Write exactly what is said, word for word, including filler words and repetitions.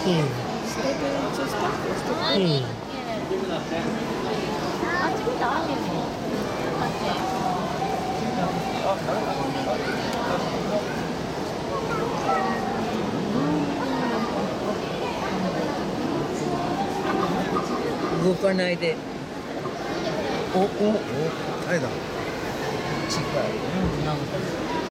응. 스테이크 스테이크 스테이크. 응. 아, 진짜 아니에요. 動かないで。お、お、お、 タイだ。 違う。うん、なんか。